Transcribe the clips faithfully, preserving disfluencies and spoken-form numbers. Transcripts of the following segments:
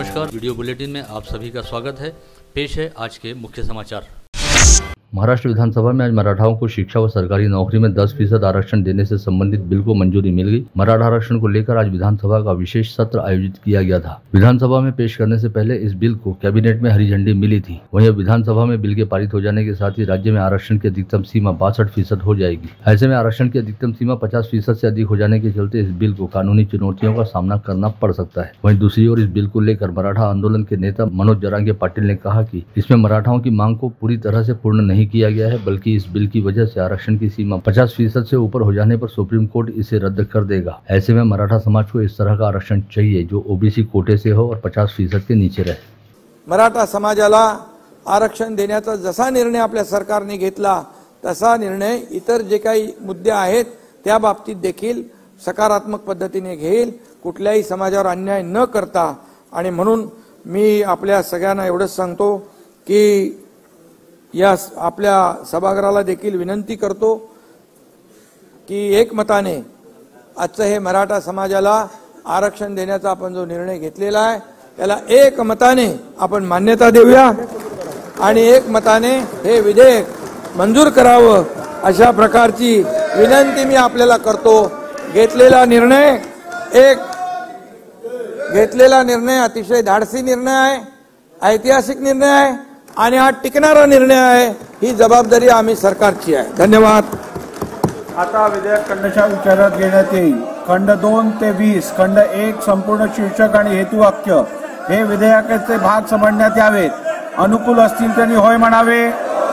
नमस्कार, video bulletin में आप सभी का स्वागत है। पेश है आज के मुख्य समाचार। महाराष्ट्र विधानसभा में आज मराठाओं को शिक्षा व सरकारी नौकरी में दस फीसद आरक्षण देने से संबंधित बिल को मंजूरी मिल गई। मराठा आरक्षण को लेकर आज विधानसभा का विशेष सत्र आयोजित किया गया था। विधानसभा में पेश करने से पहले इस बिल को कैबिनेट में हरी झंडी मिली थी। वहीं अब विधानसभा में बिल के पारित हो जाने के साथ ही राज्य में आरक्षण की अधिकतम सीमा बासठ फीसद हो जाएगी। ऐसे में आरक्षण की अधिकतम सीमा पचास फीसद से अधिक हो जाने के चलते इस बिल को कानूनी चुनौतियों का सामना करना पड़ सकता है। वहीं दूसरी ओर इस बिल को लेकर मराठा आंदोलन के नेता मनोज जरांगे पाटिल ने कहा कि इसमें मराठाओं की मांग को पूरी तरह से पूर्ण नहीं किया गया है, बल्कि कि इस बिल की वजह से आरक्षण की सीमा पचास फीसद से ऊपर हो जाने पर सुप्रीम कोर्ट इसे रद्द कर देगा। ऐसे में मराठा समाज को इस तरह का आरक्षण चाहिए जो ओबीसी कोटे से हो और पचास फीसद के नीचे रहे। मराठा समाजाला आरक्षण देण्याचा जसा निर्णय आपल्या सरकारने घेतला तसा निर्णय इतर जे काही मुद्दे आहेत त्या बाबतीत देखील सकारात्मक पद्धतीने घेईल, कुठल्याही समाजावर अन्याय न करता। आणि म्हणून मी आपल्या सगळ्यांना एवढंच सांगतो की या आपल्या सभागृहाला देखील विनंती करतो की एकमताने आजचं हे मराठा समाजाला आरक्षण देण्याचा आपण जो निर्णय घेतलेला आहे त्याला एकमताने आपण मान्यता देऊया आणि एकमताने हे विधेयक मंजूर करावं अशा प्रकारची विनंती मी आपल्याला करतो। घेतलेला निर्णय एक घेतलेला निर्णय अतिशय धाडसी निर्णय आहे, ऐतिहासिक निर्णय आहे आणि हा टिकणारा निर्णय आहे। ही जबाबदारी आम्ही सरकारची आहे। धन्यवाद। आता विधेयक खंडशः विचारात घेण्यात येईल। खंड दोन ते वीस खंड एक संपूर्ण शीर्षक आणि हेतुवाक्य हे विधेयकाचे भाग समजण्यात यावेत। अनुकूल असतील त्यांनी होय म्हणावे,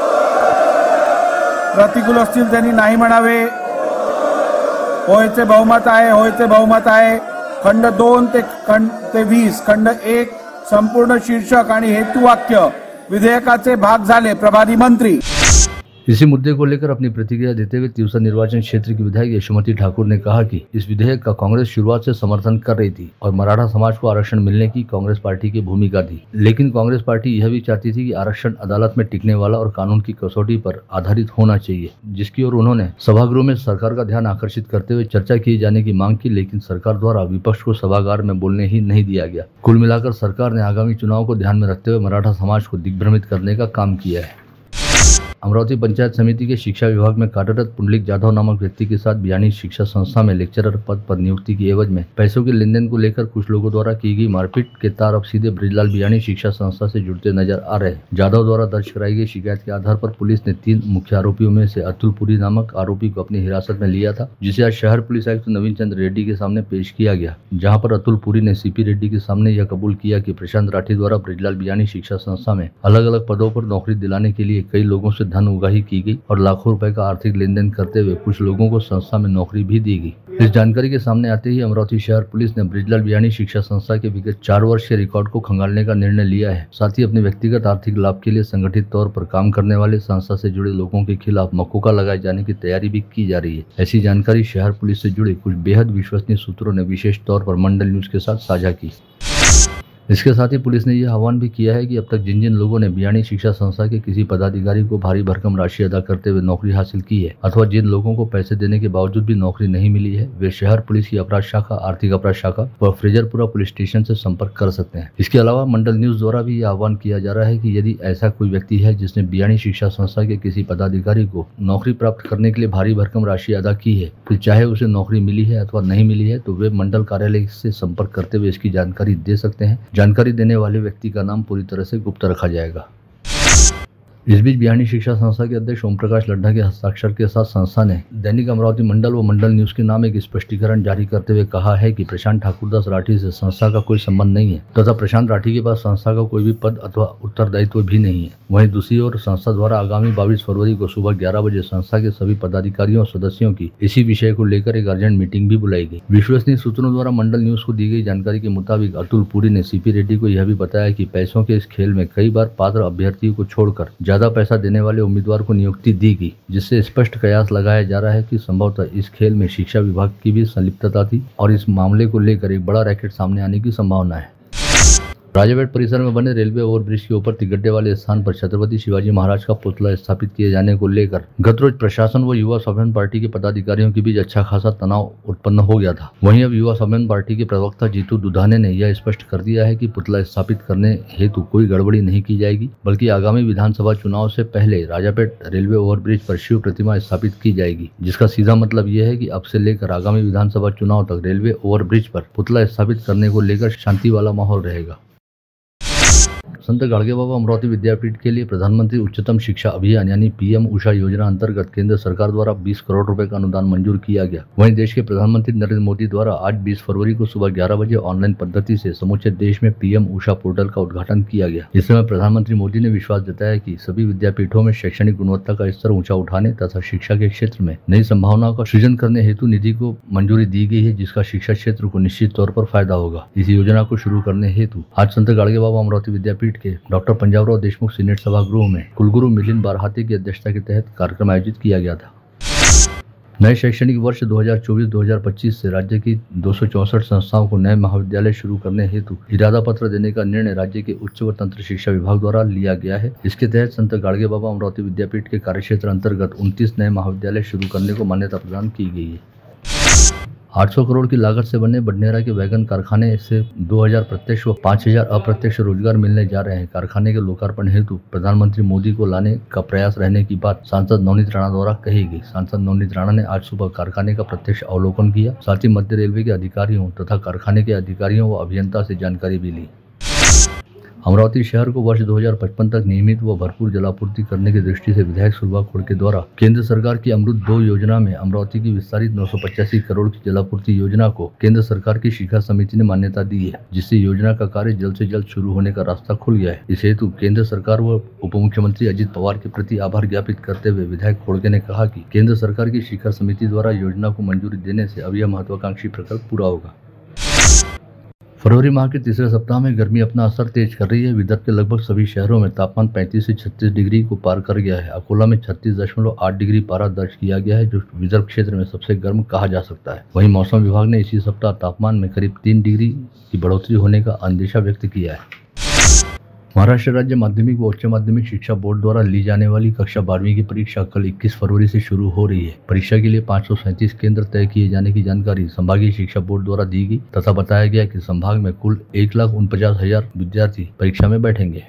प्रतिकूल असतील त्यांनी नाही म्हणावे। होयचे बहुमत आहे, होयचे बहुमत आहे। खंड दोन ते खंड ते वीस खंड एक संपूर्ण शीर्षक आणि हेतुवाक्य विधेयकाचे भाग झाले। प्रभारी मंत्री। इसी मुद्दे को लेकर अपनी प्रतिक्रिया देते हुए तिवसा निर्वाचन क्षेत्र की विधायक यशोमती ठाकुर ने कहा कि इस विधेयक का कांग्रेस शुरुआत से समर्थन कर रही थी और मराठा समाज को आरक्षण मिलने की कांग्रेस पार्टी की भूमिका थी, लेकिन कांग्रेस पार्टी यह भी चाहती थी कि आरक्षण अदालत में टिकने वाला और कानून की कसौटी पर आधारित होना चाहिए, जिसकी ओर उन्होंने सभागृह में सरकार का ध्यान आकर्षित करते हुए चर्चा किए जाने की मांग की, लेकिन सरकार द्वारा विपक्ष को सभागार में बोलने ही नहीं दिया गया। कुल मिलाकर सरकार ने आगामी चुनाव को ध्यान में रखते हुए मराठा समाज को दिग्भ्रमित करने का काम किया है। अमरावती पंचायत समिति के शिक्षा विभाग में कार्यरत पुंडलिक जाधव नामक व्यक्ति के साथ बियानी शिक्षा संस्था में लेक्चरर पद पर नियुक्ति की एवज में पैसों के लेन देन को लेकर कुछ लोगों द्वारा की गई मारपीट के तार अब सीधे ब्रिजलाल बियानी शिक्षा संस्था से जुड़ते नजर आ रहे हैं। जाधव द्वारा दर्ज कराई गई शिकायत के आधार पर पुलिस ने तीन मुख्य आरोपियों में से अतुल पुरी नामक आरोपी को अपनी हिरासत में लिया था, जिसे आज शहर पुलिस आयुक्त नवीन चंद्र रेड्डी के सामने पेश किया गया, जहाँ पर अतुल पुरी ने सीपी रेड्डी के सामने यह कबूल किया कि प्रशांत राठी द्वारा ब्रिजलाल बियानी शिक्षा संस्था में अलग अलग पदों पर नौकरी दिलाने के लिए कई लोगों से धन उगाही की और लाखों रुपए का आर्थिक लेन देन करते हुए कुछ लोगों को संस्था में नौकरी भी दी गई। इस जानकारी के सामने आते ही अमरावती शहर पुलिस ने ब्रिजलाल बियानी शिक्षा संस्था के विगत चार वर्ष के रिकॉर्ड को खंगालने का निर्णय लिया है। साथ ही अपने व्यक्तिगत आर्थिक लाभ के लिए संगठित तौर पर काम करने वाले संस्था से जुड़े लोगों के खिलाफ मकोका लगाए जाने की तैयारी भी की जा रही है। ऐसी जानकारी शहर पुलिस से जुड़े कुछ बेहद विश्वसनीय सूत्रों ने विशेष तौर पर मंडल न्यूज के साथ साझा की। इसके साथ ही पुलिस ने यह आह्वान भी किया है कि अब तक जिन जिन लोगों ने बियानी शिक्षा संस्था के किसी पदाधिकारी को भारी भरकम राशि अदा करते हुए नौकरी हासिल की है अथवा जिन लोगों को पैसे देने के बावजूद भी नौकरी नहीं मिली है, वे शहर पुलिस की अपराध शाखा, आर्थिक अपराध शाखा व फ्रेजरपुरा पुलिस स्टेशन से संपर्क कर सकते हैं। इसके अलावा मंडल न्यूज द्वारा भी यह आह्वान किया जा रहा है कि यदि ऐसा कोई व्यक्ति है जिसने बियानी शिक्षा संस्था के किसी पदाधिकारी को नौकरी प्राप्त करने के लिए भारी भरकम राशि अदा की है, फिर चाहे उसे नौकरी मिली है अथवा नहीं मिली है, तो वे मंडल कार्यालय से संपर्क करते हुए इसकी जानकारी दे सकते हैं। जानकारी देने वाले व्यक्ति का नाम पूरी तरह से गुप्त रखा जाएगा। इस बीच बियानी शिक्षा संस्था के अध्यक्ष ओम प्रकाश लड्ढा के हस्ताक्षर के साथ संस्था ने दैनिक अमरावती मंडल व मंडल न्यूज के नाम एक स्पष्टीकरण जारी करते हुए कहा है कि प्रशांत ठाकुरदास राठी से संस्था का कोई संबंध नहीं है तथा प्रशांत राठी के पास संस्था का कोई भी पद अथवा उत्तरदायित्व भी नहीं है। वहीं दूसरी ओर संस्था द्वारा आगामी बाईस फरवरी को सुबह ग्यारह बजे संस्था के सभी पदाधिकारियों और सदस्यों की इसी विषय को लेकर एक अर्जेंट मीटिंग भी बुलाई गई। विश्वसनीय सूत्रों द्वारा मंडल न्यूज को दी गई जानकारी के मुताबिक अतुल पुरी ने सीपी रेड्डी को यह भी बताया कि पैसों के इस खेल में कई बार पात्र अभ्यर्थियों को छोड़कर ज्यादा पैसा देने वाले उम्मीदवार को नियुक्ति दी गई, जिससे स्पष्ट कयास लगाया जा रहा है कि संभवतः इस खेल में शिक्षा विभाग की भी संलिप्तता थी और इस मामले को लेकर एक बड़ा रैकेट सामने आने की संभावना है। राजापेट परिसर में बने रेलवे ओवरब्रिज के ऊपर तिगड्डे वाले स्थान पर छत्रपति शिवाजी महाराज का पुतला स्थापित किए जाने को लेकर गत रोज प्रशासन व युवा स्वाभिमान पार्टी के पदाधिकारियों के बीच अच्छा खासा तनाव उत्पन्न हो गया था। वहीं अब युवा स्वाभिमान पार्टी के प्रवक्ता जीतू दुधाने ने यह स्पष्ट कर दिया है कि पुतला स्थापित करने हेतु कोई गड़बड़ी नहीं की जाएगी, बल्कि आगामी विधानसभा चुनाव से पहले राजापेट रेलवे ओवरब्रिज पर शिव प्रतिमा स्थापित की जाएगी, जिसका सीधा मतलब यह है कि अब से लेकर आगामी विधानसभा चुनाव तक रेलवे ओवरब्रिज पर पुतला स्थापित करने को लेकर शांति वाला माहौल रहेगा। संत गाडगे बाबा अमरावती विद्यापीठ के लिए प्रधानमंत्री उच्चतम शिक्षा अभियान यानी पीएम उषा योजना अंतर्गत केंद्र सरकार द्वारा बीस करोड़ रुपए का अनुदान मंजूर किया गया। वहीं देश के प्रधानमंत्री नरेंद्र मोदी द्वारा आज बीस फरवरी को सुबह ग्यारह बजे ऑनलाइन पद्धति से समूचे देश में पीएम उषा पोर्टल का उद्घाटन किया गया। इस समय प्रधानमंत्री मोदी ने विश्वास जताया कि सभी विद्यापीठों में शैक्षणिक गुणवत्ता का स्तर ऊंचा उठाने तथा शिक्षा के क्षेत्र में नई संभावनाओं का सृजन करने हेतु निधि को मंजूरी दी गई है, जिसका शिक्षा क्षेत्र को निश्चित तौर पर फायदा होगा। इस योजना को शुरू करने हेतु आज संत गाडगे बाबा अमरावती विद्यापीठ के डॉक्टर पंजाबराव देशमुख सीनेट सभागृह में कुलगुरु मिलिंद बारहाते की अध्यक्षता के तहत कार्यक्रम आयोजित किया गया था। नए शैक्षणिक वर्ष दो हज़ार चौबीस दो हज़ार पच्चीस से राज्य की दो सौ चौसठ संस्थाओं को नए महाविद्यालय शुरू करने हेतु इरादा पत्र देने का निर्णय राज्य के उच्च व तंत्र शिक्षा विभाग द्वारा लिया गया है। इसके तहत संत गाडगे बाबा अमरावती विद्यापीठ के कार्यक्षेत्र अंतर्गत उनतीस नए महाविद्यालय शुरू करने को मान्यता प्रदान की गई है। आठ सौ करोड़ की लागत से बने बडनेरा के वैगन कारखाने से दो हज़ार प्रत्यक्ष व पाँच हज़ार अप्रत्यक्ष रोजगार मिलने जा रहे हैं। कारखाने के लोकार्पण हेतु प्रधानमंत्री मोदी को लाने का प्रयास रहने की बात सांसद नवनीत राणा द्वारा कही गई। सांसद नवनीत राणा ने आज सुबह कारखाने का प्रत्यक्ष अवलोकन किया, साथ ही मध्य रेलवे के अधिकारियों तथा कारखाने के अधिकारियों व अभियंता से जानकारी भी ली। अमरावती शहर को वर्ष दो हज़ार पचपन तक नियमित व भरपूर जलापूर्ति करने की दृष्टि से विधायक सुलभा खोड़ के द्वारा केंद्र सरकार की अमृत दो योजना में अमरावती की विस्तारित नौ सौ पचासी करोड़ की जलापूर्ति योजना को केंद्र सरकार की शिखा समिति ने मान्यता दी है, जिससे योजना का कार्य जल्द से जल्द शुरू होने का रास्ता खुल गया है। इस हेतु केंद्र सरकार व उप मुख्यमंत्री अजित पवार के प्रति आभार ज्ञापित करते हुए विधायक खोड़के ने कहा कि केंद्र सरकार की शिखा समिति द्वारा योजना को मंजूरी देने से अब यह महत्वाकांक्षी प्रकल्प पूरा होगा। फरवरी माह के तीसरे सप्ताह में गर्मी अपना असर तेज कर रही है। विदर्भ के लगभग सभी शहरों में तापमान पैंतीस से छत्तीस डिग्री को पार कर गया है। अकोला में छत्तीस दशमलव आठ डिग्री पारा दर्ज किया गया है, जो विदर्भ क्षेत्र में सबसे गर्म कहा जा सकता है। वहीं मौसम विभाग ने इसी सप्ताह तापमान में करीब तीन डिग्री की बढ़ोतरी होने का अंदेशा व्यक्त किया है। महाराष्ट्र राज्य माध्यमिक व उच्च माध्यमिक शिक्षा बोर्ड द्वारा ली जाने वाली कक्षा बारहवीं की परीक्षा कल इक्कीस फरवरी से शुरू हो रही है। परीक्षा के लिए पाँच सौ सैंतीस केंद्र तय किए जाने की जानकारी संभागीय शिक्षा बोर्ड द्वारा दी गई तथा बताया गया कि संभाग में कुल एक लाख उनपचास हजार विद्यार्थी परीक्षा में बैठेंगे।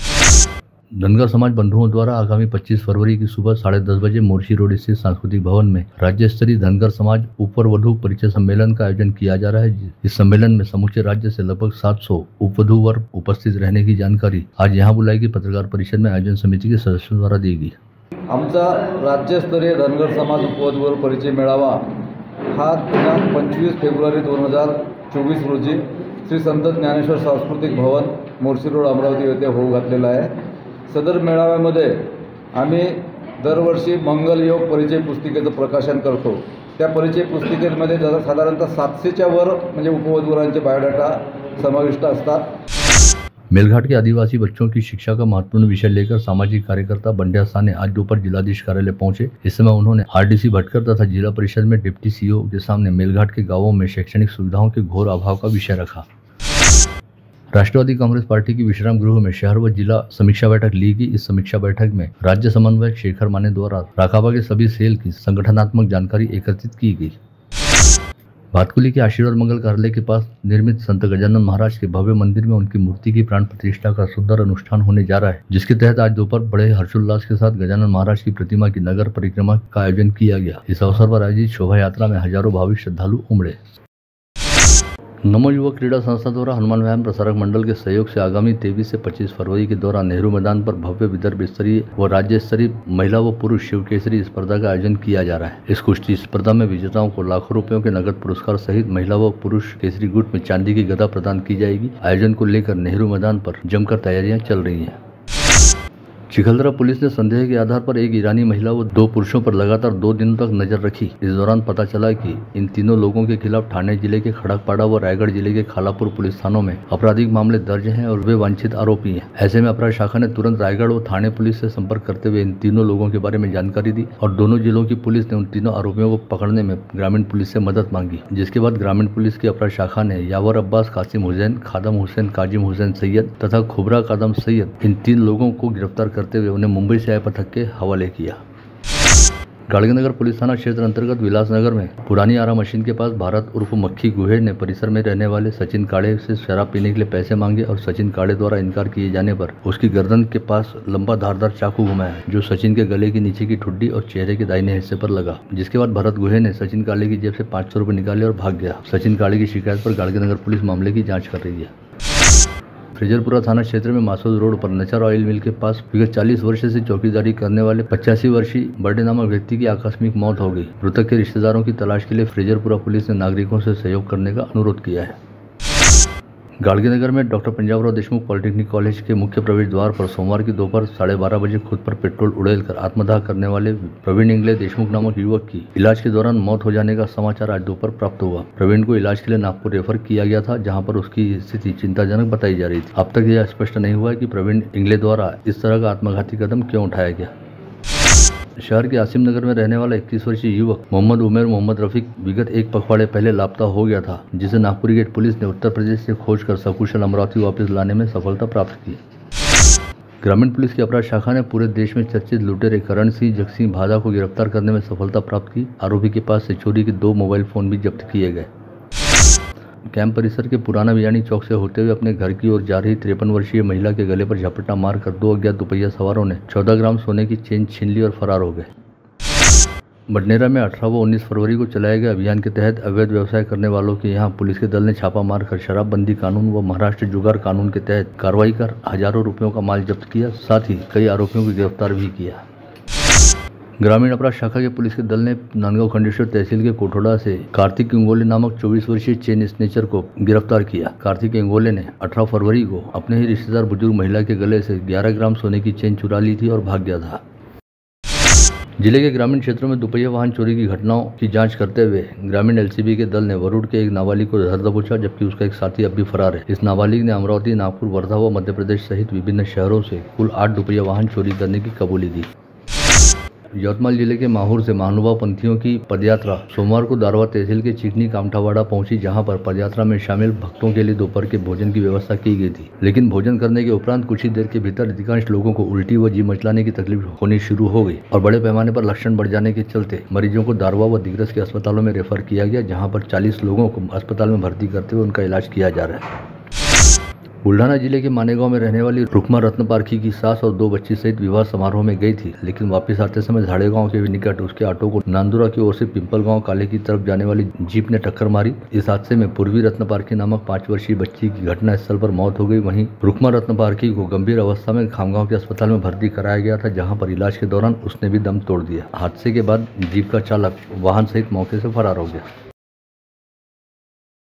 धनगर समाज बंधुओं द्वारा आगामी पच्चीस फरवरी की सुबह साढ़े दस बजे मोर्शी रोड स्थित सांस्कृतिक भवन में राज्य स्तरीय धनगर समाज ऊपर वधू परिचय सम्मेलन का आयोजन किया जा रहा है। इस सम्मेलन में समूचे राज्य से लगभग सात सौ उपवधू वर्ग उपस्थित रहने की जानकारी आज यहाँ बुलाई गई पत्रकार परिषद में आयोजन समिति के सदस्यों द्वारा दी गई। आमचा राज्यस्तरीय धनगर समाज उपवधू वर्ग परिचय मेळावा हा दिनांक पंचवीस फेब्रुवारी दोन हजार चोवीस रोजी श्री संत ज्ञानेश्वर सांस्कृतिक भवन मोर्शी रोड अमरावती येथे होऊ घातलेला आहे। सदर मेळाव्यामध्ये आम्ही दरवर्षी मंगल योग परिचय पुस्तिकेचं प्रकाशन करतो। त्या परिचय पुस्तिकेमध्ये साधारणतः सातशेच्या वर म्हणजे उपवधूवरांचे बायोडाटा समाविष्ट असतात। मेलघाट के आदिवासी बच्चों की शिक्षा का महत्वपूर्ण विषय लेकर सामाजिक कार्यकर्ता बंड्या साने आज दोपहर जिलाधीश कार्यालय पहुंचे। इस समय उन्होंने आरडीसी भटकर तथा जिला परिषद में डिप्टी सीईओ के सामने मेलघाट के गांवों में शैक्षणिक सुविधाओं के घोर अभाव का विषय रखा। राष्ट्रवादी कांग्रेस पार्टी की विश्राम गृह में शहर व जिला समीक्षा बैठक ली गई। इस समीक्षा बैठक में राज्य समन्वयक शेखर माने द्वारा राकाबा के सभी सेल की संगठनात्मक जानकारी एकत्रित की गई। भातकुली के आशीर्वाद मंगल कार्यालय के पास निर्मित संत गजानन महाराज के भव्य मंदिर में उनकी मूर्ति की प्राण प्रतिष्ठा का सुंदर अनुष्ठान होने जा रहा है, जिसके तहत आज दोपहर बड़े हर्षोल्लास के साथ गजानन महाराज की प्रतिमा की नगर परिक्रमा का आयोजन किया गया। इस अवसर पर आयोजित शोभा यात्रा में हजारों भाविक श्रद्धालु उमड़े। नमो युवक क्रीड़ा संस्था द्वारा हनुमान व्यायाम प्रसारक मंडल के सहयोग से आगामी तेईस से पच्चीस फरवरी के दौरान नेहरू मैदान पर भव्य विदर्भ स्तरीय व राज्य स्तरीय महिला व पुरुष शिव केसरी स्पर्धा का आयोजन किया जा रहा है। इस कुश्ती स्पर्धा में विजेताओं को लाखों रुपयों के नगद पुरस्कार सहित महिला व पुरुष केसरी गुट में चांदी की गदा प्रदान की जाएगी। आयोजन को लेकर नेहरू मैदान पर जमकर तैयारियां चल रही है। चिखलदरा पुलिस ने संदेह के आधार पर एक ईरानी महिला व दो पुरुषों पर लगातार दो दिनों तक नजर रखी। इस दौरान पता चला कि इन तीनों लोगों के खिलाफ ठाणे जिले के खड़कपाड़ा व रायगढ़ जिले के खालापुर पुलिस थानों में आपराधिक मामले दर्ज हैं और वे वांछित आरोपी हैं। ऐसे में अपराध शाखा ने तुरंत रायगढ़ व थाने पुलिस से संपर्क करते हुए इन तीनों लोगों के बारे में जानकारी दी और दोनों जिलों की पुलिस ने उन तीनों आरोपियों को पकड़ने में ग्रामीण पुलिस से मदद मांगी, जिसके बाद ग्रामीण पुलिस की अपराध शाखा ने यावर अब्बास, कासिम हुसैन, खादम हुसैन, काजिम हुसैन सैयद तथा खुबरा कादम सैयद इन तीन लोगों को गिरफ्तार करते हुए उन्हें मुंबई से आए पथक के हवाले किया। गाड़गीनगर पुलिस थाना क्षेत्र अंतर्गत विलासनगर में पुरानी आरा मशीन के पास भारत उर्फ मक्खी गुहे ने परिसर में रहने वाले सचिन काड़े से शराब पीने के लिए पैसे मांगे और सचिन काड़े द्वारा इनकार किए जाने पर उसकी गर्दन के पास लंबा धारदार चाकू घुमाया, जो सचिन के गले के नीचे की ठुड्डी और चेहरे के दाहिने हिस्से पर लगा। जिसके बाद भरत गुहे ने सचिन काड़े की जेब से पाँच सौ रुपये निकाले और भाग गया। सचिन काड़े की शिकायत पर गाड़गीनगर पुलिस मामले की जाँच कर रही है। फ्रेजरपुरा थाना क्षेत्र में मासूद रोड पर नचर ऑयल मिल के पास विगत चालीस वर्ष से चौकीदारी करने वाले पचासी वर्षीय बर्डे नामक व्यक्ति की आकस्मिक मौत हो गई। मृतक के रिश्तेदारों की तलाश के लिए फ्रेजरपुरा पुलिस ने नागरिकों से सहयोग करने का अनुरोध किया है। गाड़गीनगर में doctor Panjabrao Deshmukh polytechnic college के मुख्य प्रवेश द्वार पर सोमवार की दोपहर साढ़े बारह बजे खुद पर पेट्रोल उड़ेलकर आत्मदाह करने वाले प्रवीण इंगले देशमुख नामक युवक की इलाज के दौरान मौत हो जाने का समाचार आज दोपहर प्राप्त हुआ। प्रवीण को इलाज के लिए नागपुर रेफर किया गया था, जहां पर उसकी स्थिति चिंताजनक बताई जा रही थी। अब तक यह स्पष्ट नहीं हुआ है कि प्रवीण इंगले द्वारा इस तरह का आत्मघाती कदम क्यों उठाया गया। शहर के आसिम नगर में रहने वाला इक्कीस वर्षीय युवक मोहम्मद उमेर मोहम्मद रफीक विगत एक पखवाड़े पहले लापता हो गया था, जिसे नागपुरी गेट पुलिस ने उत्तर प्रदेश से खोजकर सकुशल अमरावती वापस लाने में सफलता प्राप्त की। ग्रामीण पुलिस की अपराध शाखा ने पूरे देश में चर्चित लुटेरे करण सिंह जगसिंह भादा को गिरफ्तार करने में सफलता प्राप्त की। आरोपी के पास से चोरी के दो मोबाइल फोन भी जब्त किए गए। कैंप परिसर के पुराना बियानी चौक से होते हुए अपने घर की ओर जा रही तिरपन वर्षीय महिला के गले पर झपट्टा मारकर दो अज्ञात दुपहिया सवारों ने चौदह ग्राम सोने की चेन छीन ली और फरार हो गए। बडनेरा में अठारह व उन्नीस फरवरी को चलाए गए अभियान के तहत अवैध व्यवसाय करने वालों के यहां पुलिस के दल ने छापा मारकर शराबबंदी कानून व महाराष्ट्र जुगार कानून के तहत कार्रवाई कर हजारों रुपयों का माल जब्त किया, साथ ही कई आरोपियों को गिरफ्तार भी किया। ग्रामीण अपराध शाखा के पुलिस के दल ने नांदगांव खंडेश्वर तहसील के कोठोड़ा से कार्तिक इंगोले नामक चौबीस वर्षीय चेन स्नेचर को गिरफ्तार किया। कार्तिक इंगोले ने अठारह फरवरी को अपने ही रिश्तेदार बुजुर्ग महिला के गले से ग्यारह ग्राम सोने की चेन चुरा ली थी और भाग गया था। जिले के ग्रामीण क्षेत्रों में दुपहिया वाहन चोरी की घटनाओं की जांच करते हुए ग्रामीण एलसीबी के दल ने वरुड़ के एक नाबालिग को धर दबोचा, जबकि उसका एक साथी अब भी फरार है। इस नाबालिग ने अमरावती, नागपुर, वर्धा व मध्य प्रदेश सहित विभिन्न शहरों से कुल आठ दुपहिया वाहन चोरी करने की कबूली दी। यवतमाल जिले के माहौर से महानुभाव पंथियों की पदयात्रा सोमवार को दारवा तहसील के चिकनी कामठावाड़ा पहुंची, जहां पर पदयात्रा में शामिल भक्तों के लिए दोपहर के भोजन की व्यवस्था की गई थी। लेकिन भोजन करने के उपरांत कुछ ही देर के भीतर अधिकांश लोगों को उल्टी व जी मचलाने की तकलीफ होनी शुरू हो गई और बड़े पैमाने पर लक्षण बढ़ जाने के चलते मरीजों को दारवा व दिग्रस के अस्पतालों में रेफर किया गया, जहाँ पर चालीस लोगों को अस्पताल में भर्ती करते हुए उनका इलाज किया जा रहा है। बुल्ढाना जिले के मानेगांव में रहने वाली रुक्मा रत्न पारखी की सास और दो बच्ची सहित विवाह समारोह में गई थी, लेकिन वापस आते समय झाड़े गांव के निकट उसके ऑटो को नांदुरा की ओर से पिंपल गांव काले की तरफ जाने वाली जीप ने टक्कर मारी। इस हादसे में पूर्वी रत्न पारखी नामक पाँच वर्षीय बच्ची की घटना स्थल पर मौत हो गई। वहीं रुक्मा रत्न पारखी को गंभीर अवस्था में खामगांव के अस्पताल में भर्ती कराया गया था, जहाँ पर इलाज के दौरान उसने भी दम तोड़ दिया। हादसे के बाद जीप का चालक वाहन सहित मौके से फरार हो गया।